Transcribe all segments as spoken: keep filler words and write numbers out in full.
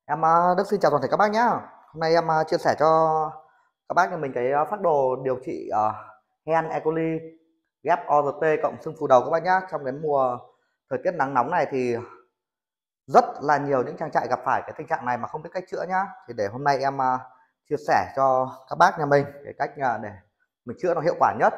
Em à, Đức xin chào toàn thể các bác nhé. Hôm nay em à, chia sẻ cho các bác như mình cái à, phác đồ điều trị uh, hen E. coli ghép o rờ tê cộng xương phù đầu các bác nhé. Trong cái mùa thời tiết nắng nóng này thì rất là nhiều những trang trại gặp phải cái tình trạng này mà không biết cách chữa nhá. Thì để hôm nay em à, chia sẻ cho các bác nhà mình cái cách à, để mình chữa nó hiệu quả nhất.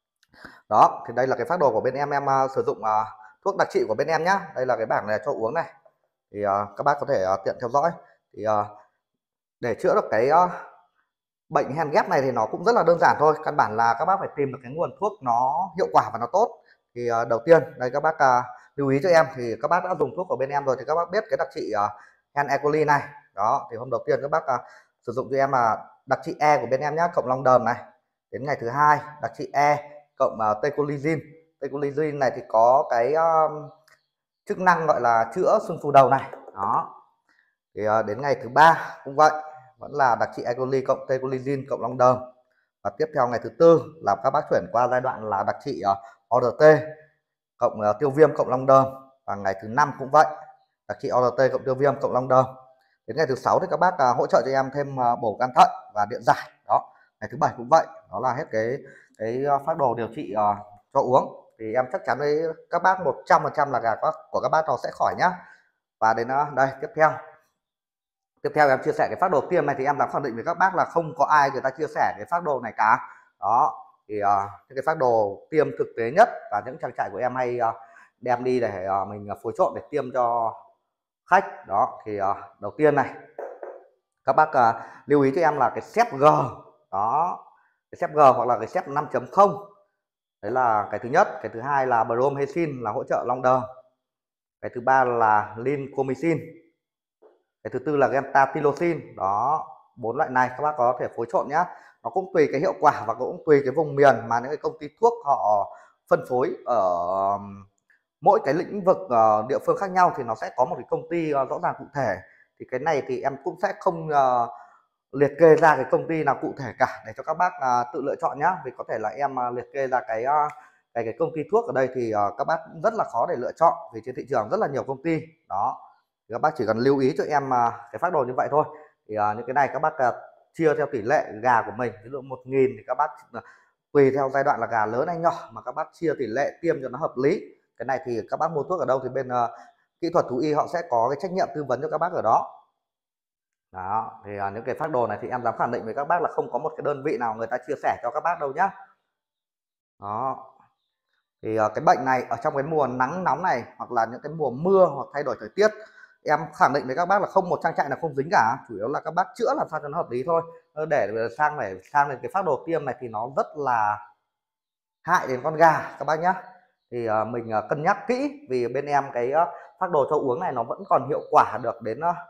Đó, thì đây là cái phác đồ của bên em em à, sử dụng à, thuốc đặc trị của bên em nhá. Đây là cái bảng này cho uống này. Thì à, các bác có thể à, tiện theo dõi. Thì à, để chữa được cái uh, bệnh hen ghép này thì nó cũng rất là đơn giản thôi. Căn bản là các bác phải tìm được cái nguồn thuốc nó hiệu quả và nó tốt. Thì uh, đầu tiên đây các bác uh, lưu ý cho em, thì các bác đã dùng thuốc của bên em rồi thì các bác biết cái đặc trị uh, hen E. coli này. Đó, thì hôm đầu tiên các bác uh, sử dụng cho em là uh, đặc trị E của bên em nhé, cộng long đờm này. Đến ngày thứ hai đặc trị E cộng uh, tecolizin. Tecolizin này thì có cái uh, chức năng gọi là chữa sưng phù đầu này. Đó, thì uh, đến ngày thứ ba cũng vậy, vẫn là đặc trị E. coli cộng tecolizin cộng long đờm. Và tiếp theo ngày thứ tư là các bác chuyển qua giai đoạn là đặc trị uh, o rờ tê cộng uh, tiêu viêm cộng long đờm. Và ngày thứ năm cũng vậy, đặc trị o rờ tê cộng tiêu viêm cộng long đờm. Đến ngày thứ sáu thì các bác uh, hỗ trợ cho em thêm uh, bổ gan thận và điện giải. Đó, ngày thứ bảy cũng vậy. Đó là hết cái cái phác đồ điều trị uh, cho uống. Thì em chắc chắn với các bác một trăm phần trăm là gà của các bác nó sẽ khỏi nhá. Và đến uh, đây tiếp theo tiếp theo em chia sẻ cái phác đồ tiêm này, thì em dám khẳng định với các bác là không có ai người ta chia sẻ cái phác đồ này cả. Đó, thì uh, cái phác đồ tiêm thực tế nhất và những trang trại của em hay uh, đem đi để uh, mình phối trộn để tiêm cho khách. Đó, thì uh, đầu tiên này các bác uh, lưu ý cho em là cái xép G. Đó, cái xép G hoặc là cái xép năm chấm không. Đấy là cái thứ nhất. Cái thứ hai là bromhexin là hỗ trợ long đờm. Cái thứ ba là lincomycin. Cái thứ tư là gentatilocin. Đó, bốn loại này các bác có thể phối trộn nhá. Nó cũng tùy cái hiệu quả và cũng tùy cái vùng miền mà những cái công ty thuốc họ phân phối ở mỗi cái lĩnh vực địa phương khác nhau thì nó sẽ có một cái công ty rõ ràng cụ thể. Thì cái này thì em cũng sẽ không uh, liệt kê ra cái công ty nào cụ thể cả để cho các bác uh, tự lựa chọn nhá. Vì có thể là em uh, liệt kê ra cái uh, cái cái công ty thuốc ở đây thì uh, các bác cũng rất là khó để lựa chọn, vì trên thị trường rất là nhiều công ty. Đó, thì các bác chỉ cần lưu ý cho em uh, cái phác đồ như vậy thôi. Thì uh, những cái này các bác uh, chia theo tỷ lệ gà của mình. Ví dụ một nghìn thì các bác uh, tùy theo giai đoạn là gà lớn hay nhỏ mà các bác chia tỷ lệ tiêm cho nó hợp lý. Cái này thì các bác mua thuốc ở đâu thì bên uh, kỹ thuật thú y họ sẽ có cái trách nhiệm tư vấn cho các bác ở đó. Đó, thì uh, những cái phác đồ này thì em dám khẳng định với các bác là không có một cái đơn vị nào người ta chia sẻ cho các bác đâu nhá. Đó, thì uh, cái bệnh này ở trong cái mùa nắng nóng này hoặc là những cái mùa mưa hoặc thay đổi thời tiết, em khẳng định với các bác là không một trang trại nào không dính cả. Chủ yếu là các bác chữa làm sao cho nó hợp lý thôi. Để sang phải sang đến cái phác đồ tiêm này thì nó rất là hại đến con gà các bác nhé. Thì uh, mình uh, cân nhắc kỹ, vì bên em cái uh, phác đồ cho uống này nó vẫn còn hiệu quả được đến uh,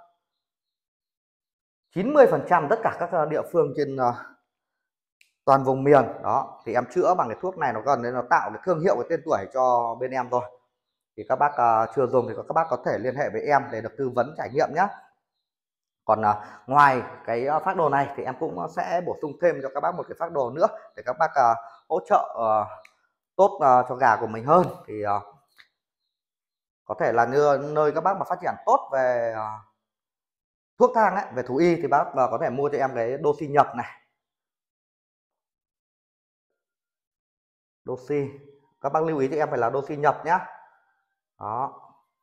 chín mươi phần trăm tất cả các uh, địa phương trên uh, toàn vùng miền. Đó, thì em chữa bằng cái thuốc này nó gần đến nó tạo cái thương hiệu, cái tên tuổi cho bên em rồi. Thì các bác uh, chưa dùng thì các bác có thể liên hệ với em để được tư vấn trải nghiệm nhé. Còn uh, ngoài cái uh, phác đồ này thì em cũng sẽ bổ sung thêm cho các bác một cái phác đồ nữa để các bác uh, hỗ trợ uh, tốt uh, cho gà của mình hơn. Thì uh, có thể là như nơi các bác mà phát triển tốt về uh, thuốc thang ấy, về thú y thì bác uh, có thể mua cho em cái Doxy nhập này. Doxy, các bác lưu ý cho em phải là Doxy nhập nhá. Đó,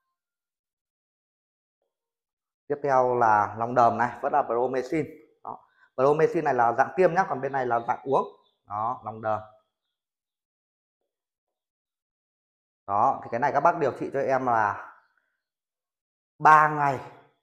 tiếp theo là long đờm này, vẫn là bromhexin. Đó, bromhexin này là dạng tiêm nhá, còn bên này là dạng uống. Đó, long đờm. Đó, thì cái này các bác điều trị cho em là ba ngày.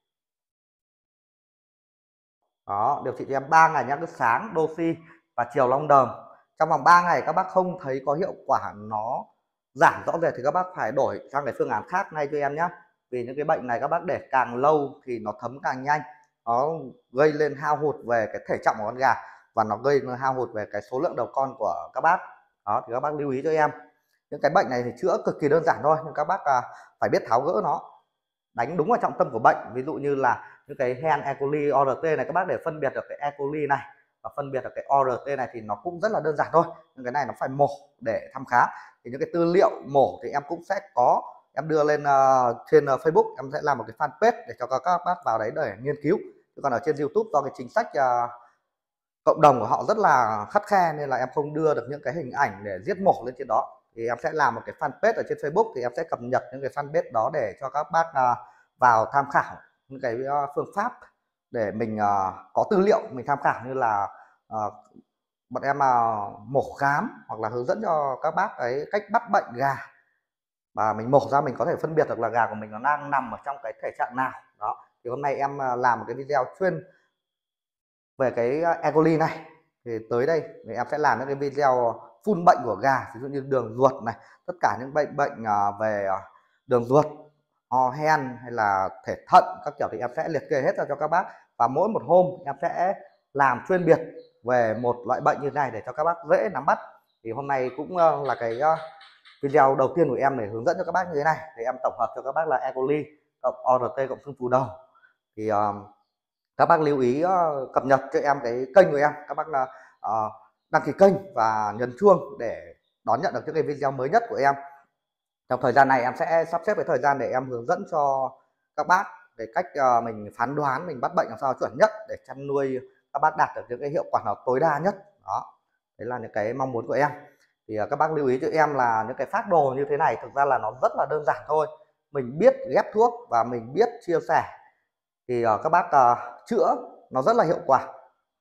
Đó, điều trị cho em ba ngày nhá, cứ sáng Doxy và chiều long đờm. Trong vòng ba ngày các bác không thấy có hiệu quả nó giảm rõ rệt thì các bác phải đổi sang cái phương án khác ngay cho em nhé. Vì những cái bệnh này các bác để càng lâu thì nó thấm càng nhanh, nó gây lên hao hụt về cái thể trọng của con gà và nó gây lên hao hụt về cái số lượng đầu con của các bác. Đó, thì các bác lưu ý cho em. Những cái bệnh này thì chữa cực kỳ đơn giản thôi, nhưng các bác à, phải biết tháo gỡ nó, đánh đúng vào trọng tâm của bệnh. Ví dụ như là những cái hen E. coli o rờ tê này, các bác để phân biệt được cái E. coli này và phân biệt được cái o rờ tê này thì nó cũng rất là đơn giản thôi. Nhưng cái này nó phải mổ để thăm khám. Thì những cái tư liệu mổ thì em cũng sẽ có em đưa lên uh, trên uh, Facebook, em sẽ làm một cái fanpage để cho các, các bác vào đấy để nghiên cứu. Chứ còn ở trên YouTube do cái chính sách uh, cộng đồng của họ rất là khắt khe nên là em không đưa được những cái hình ảnh để giết mổ lên trên đó. Thì em sẽ làm một cái fanpage ở trên Facebook, thì em sẽ cập nhật những cái fanpage đó để cho các bác uh, vào tham khảo những cái uh, phương pháp để mình uh, có tư liệu mình tham khảo, như là uh, bọn em uh, mổ khám hoặc là hướng dẫn cho các bác cái cách bắt bệnh gà, và mình mổ ra mình có thể phân biệt được là gà của mình nó đang nằm ở trong cái thể trạng nào đó. Thì hôm nay em uh, làm một cái video chuyên về cái E. coli này. Thì tới đây thì em sẽ làm những cái video full bệnh của gà, ví dụ như đường ruột này, tất cả những bệnh bệnh về đường ruột, ho hen hay là thể thận các kiểu thì em sẽ liệt kê hết ra cho các bác. Và mỗi một hôm em sẽ làm chuyên biệt về một loại bệnh như thế này để cho các bác dễ nắm bắt. Thì hôm nay cũng là cái video đầu tiên của em để hướng dẫn cho các bác như thế này. Thì em tổng hợp cho các bác là E. coli cộng O R T cộng xương phù đầu. Thì uh, các bác lưu ý uh, cập nhật cho em cái kênh của em, các bác là uh, đăng ký kênh và nhấn chuông để đón nhận được những cái video mới nhất của em. Trong thời gian này em sẽ sắp xếp cái thời gian để em hướng dẫn cho các bác về cách uh, mình phán đoán, mình bắt bệnh làm sao chuẩn nhất để chăn nuôi các bác đạt được những cái hiệu quả nào tối đa nhất. Đó, đấy là những cái mong muốn của em. Thì uh, các bác lưu ý cho em là những cái phác đồ như thế này thực ra là nó rất là đơn giản thôi. Mình biết ghép thuốc và mình biết chia sẻ thì uh, các bác uh, chữa nó rất là hiệu quả.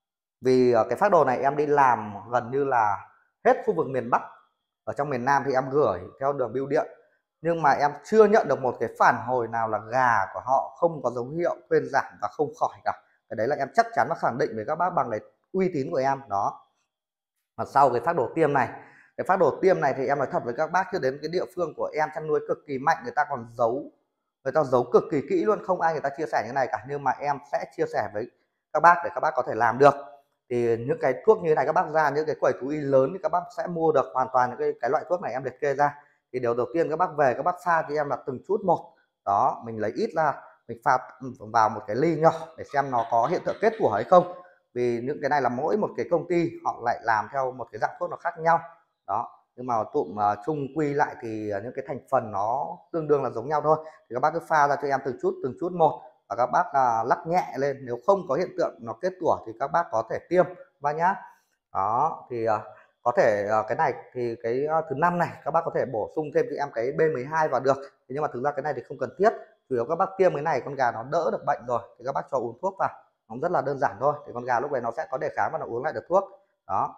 Vì uh, cái phác đồ này em đi làm gần như là hết khu vực miền Bắc. Ở trong miền Nam thì em gửi theo đường bưu điện, nhưng mà em chưa nhận được một cái phản hồi nào là gà của họ không có dấu hiệu thuyên giảm và không khỏi cả. Cái đấy là em chắc chắn và khẳng định với các bác bằng cái uy tín của em đó. Và sau cái phác đồ tiêm này, cái phác đồ tiêm này thì em nói thật với các bác, chứ đến cái địa phương của em chăn nuôi cực kỳ mạnh, người ta còn giấu, người ta giấu cực kỳ kỹ luôn, không ai người ta chia sẻ như này cả. Nhưng mà em sẽ chia sẻ với các bác để các bác có thể làm được. Thì những cái thuốc như thế này các bác ra những cái quầy thú y lớn thì các bác sẽ mua được hoàn toàn những cái, cái loại thuốc này em liệt kê ra. Thì điều đầu tiên các bác về các bác pha cho em là từng chút một đó, mình lấy ít ra mình pha vào một cái ly nhỏ để xem nó có hiện tượng kết tủa hay không. Vì những cái này là mỗi một cái công ty họ lại làm theo một cái dạng thuốc nó khác nhau đó, nhưng mà tụm uh, chung quy lại thì uh, những cái thành phần nó tương đương là giống nhau thôi. Thì các bác cứ pha ra cho em từng chút từng chút một và các bác uh, lắc nhẹ lên, nếu không có hiện tượng nó kết tủa thì các bác có thể tiêm ba nhá. Đó thì uh, có thể uh, cái này thì cái uh, thứ năm này các bác có thể bổ sung thêm cho em cái B mười hai vào được. Thế nhưng mà thực ra cái này thì không cần thiết, chủ yếu các bác tiêm cái này con gà nó đỡ được bệnh rồi thì các bác cho uống thuốc vào, nó rất là đơn giản thôi, thì con gà lúc này nó sẽ có đề kháng và nó uống lại được thuốc đó.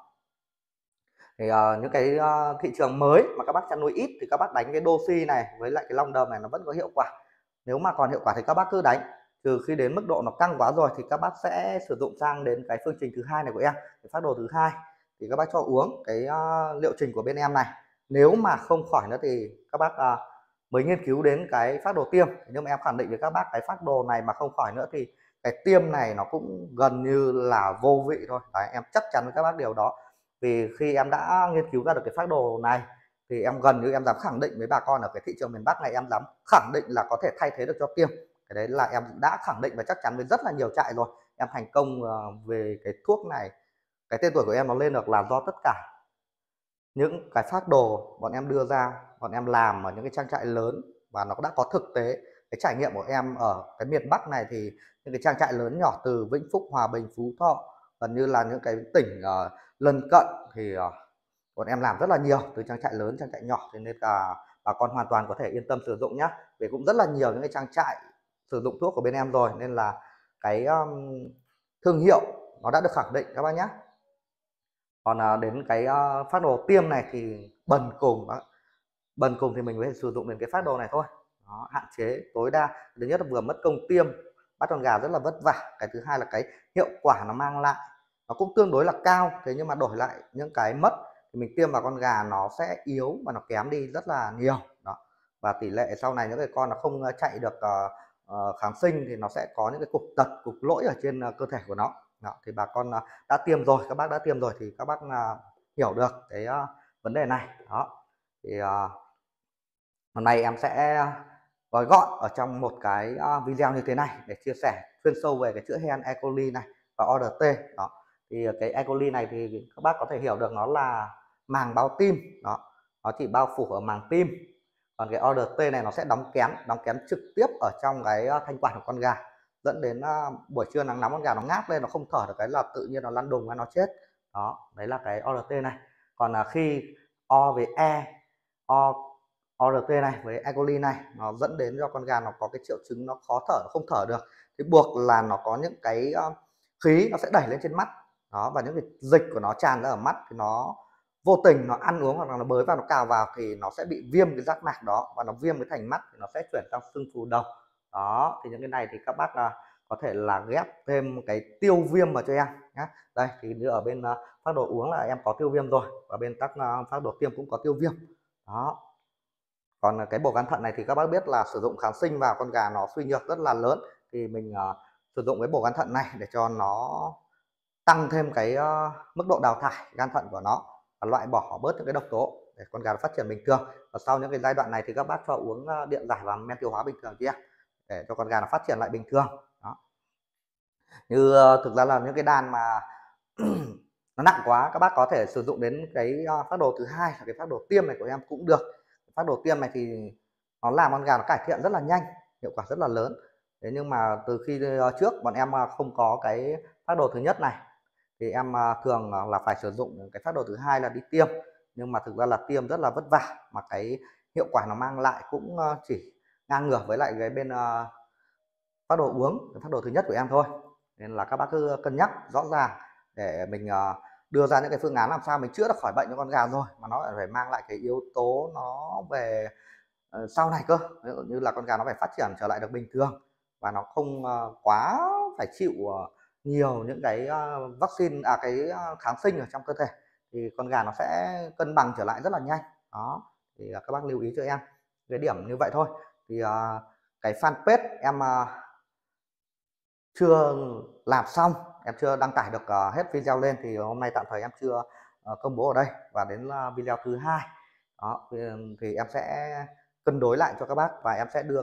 Thì uh, những cái uh, thị trường mới mà các bác chăn nuôi ít thì các bác đánh cái Doxy này với lại cái Long Đờm này nó vẫn có hiệu quả. Nếu mà còn hiệu quả thì các bác cứ đánh, trừ khi đến mức độ nó căng quá rồi thì các bác sẽ sử dụng sang đến cái phương trình thứ hai này của em, cái phác đồ thứ hai thì các bác cho uống cái uh, liệu trình của bên em này. Nếu mà không khỏi nữa thì các bác uh, mới nghiên cứu đến cái phác đồ tiêm. Nhưng mà em khẳng định với các bác cái phác đồ này mà không khỏi nữa thì cái tiêm này nó cũng gần như là vô vị thôi. Đấy, em chắc chắn với các bác điều đó. Vì khi em đã nghiên cứu ra được cái phác đồ này thì em gần như em dám khẳng định với bà con ở cái thị trường miền Bắc này, em dám khẳng định là có thể thay thế được cho tiêm. Cái đấy là em đã khẳng định và chắc chắn với rất là nhiều trại rồi. Em thành công về cái thuốc này, cái tên tuổi của em nó lên được là do tất cả những cái phác đồ bọn em đưa ra, bọn em làm ở những cái trang trại lớn và nó đã có thực tế. Cái trải nghiệm của em ở cái miền Bắc này thì những cái trang trại lớn nhỏ từ Vĩnh Phúc, Hòa Bình, Phú Thọ, gần như là những cái tỉnh uh, lân cận thì uh, bọn em làm rất là nhiều, từ trang trại lớn, trang trại nhỏ, thế nên là bà con hoàn toàn có thể yên tâm sử dụng nhá. Vì cũng rất là nhiều những cái trang trại sử dụng thuốc của bên em rồi nên là cái um, thương hiệu nó đã được khẳng định các bác nhé. Còn uh, đến cái uh, phác đồ tiêm này thì bần cùng uh, bần cùng thì mình phải sử dụng đến cái phác đồ này thôi. Đó, hạn chế tối đa. Thứ nhất là vừa mất công tiêm, bắt con gà rất là vất vả. Cái thứ hai là cái hiệu quả nó mang lại nó cũng tương đối là cao, thế nhưng mà đổi lại những cái mất thì mình tiêm vào con gà nó sẽ yếu và nó kém đi rất là nhiều đó. Và tỷ lệ sau này những cái con nó không chạy được uh, uh, kháng sinh thì nó sẽ có những cái cục tật, cục lỗi ở trên uh, cơ thể của nó đó. Thì bà con uh, đã tiêm rồi, các bác đã tiêm rồi thì các bác uh, hiểu được cái uh, vấn đề này đó. Thì uh, hôm nay em sẽ gói gọn ở trong một cái uh, video như thế này để chia sẻ chuyên sâu về cái chữa hen E. coli này và O R T đó. Thì cái E. coli này thì các bác có thể hiểu được nó là màng bao tim đó, nó chỉ bao phủ ở màng tim. Còn cái order T này nó sẽ đóng kén đóng kén trực tiếp ở trong cái thanh quản của con gà, dẫn đến uh, buổi trưa nắng nóng con gà nó ngáp lên, nó không thở được, cái là tự nhiên nó lăn đùng và nó chết. Đó, đấy là cái order T này. Còn uh, khi O với E, O order T này với E. coli này nó dẫn đến cho con gà nó có cái triệu chứng nó khó thở, nó không thở được, thì buộc là nó có những cái uh, khí nó sẽ đẩy lên trên mắt. Đó, và những cái dịch của nó tràn ra ở mắt, thì nó vô tình nó ăn uống hoặc là nó bới vào, nó cào vào thì nó sẽ bị viêm cái giác mạc đó, và nó viêm cái thành mắt thì nó sẽ chuyển sang sưng phù đầu. Đó, thì những cái này thì các bác là có thể là ghép thêm cái tiêu viêm vào cho em nhé. Đây thì như ở bên uh, phác đồ uống là em có tiêu viêm rồi, và bên các uh, phác đồ tiêm cũng có tiêu viêm. Đó. Còn cái bổ gan thận này thì các bác biết là sử dụng kháng sinh vào con gà nó suy nhược rất là lớn, thì mình uh, sử dụng cái bổ gan thận này để cho nó tăng thêm cái uh, mức độ đào thải gan thận của nó, và loại bỏ bớt những cái độc tố để con gà nó phát triển bình thường. Và sau những cái giai đoạn này thì các bác cho uống uh, điện giải và men tiêu hóa bình thường chứ em, để cho con gà nó phát triển lại bình thường. Đó. Như uh, thực ra là những cái đàn mà nó nặng quá, các bác có thể sử dụng đến cái uh, phác đồ thứ hai là cái phác đồ tiêm này của em cũng được. Phác đồ tiêm này thì nó làm con gà nó cải thiện rất là nhanh, hiệu quả rất là lớn. Thế nhưng mà từ khi uh, trước bọn em uh, không có cái phác đồ thứ nhất này, thì em uh, thường uh, là phải sử dụng cái phác đồ thứ hai là đi tiêm. Nhưng mà thực ra là tiêm rất là vất vả, mà cái hiệu quả nó mang lại cũng uh, chỉ ngang ngửa với lại cái bên uh, phác đồ uống, cái phác đồ thứ nhất của em thôi. Nên là các bác cứ cân nhắc rõ ràng để mình uh, đưa ra những cái phương án làm sao mình chữa được khỏi bệnh cho con gà rồi, mà nó phải mang lại cái yếu tố nó về uh, sau này cơ, ví dụ như là con gà nó phải phát triển trở lại được bình thường, và nó không uh, quá phải chịu uh, nhiều những cái uh, vaccine à cái uh, kháng sinh ở trong cơ thể, thì con gà nó sẽ cân bằng trở lại rất là nhanh. Đó, thì uh, các bác lưu ý cho em cái điểm như vậy thôi. Thì uh, cái fanpage em uh, chưa làm xong, em chưa đăng tải được uh, hết video lên, thì hôm nay tạm thời em chưa uh, công bố ở đây, và đến uh, video thứ hai đó thì, thì em sẽ cân đối lại cho các bác, và em sẽ đưa